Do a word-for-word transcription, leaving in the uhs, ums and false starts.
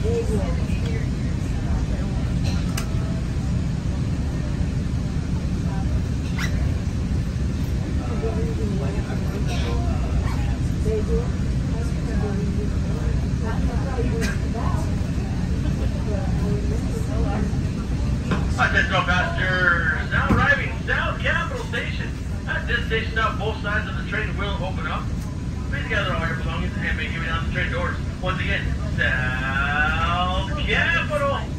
Central passengers now arriving South Capitol Station. At this station now, both sides of the train will open up. Please gather all your belongings and make your way down the train doors. Once again, South Capitol.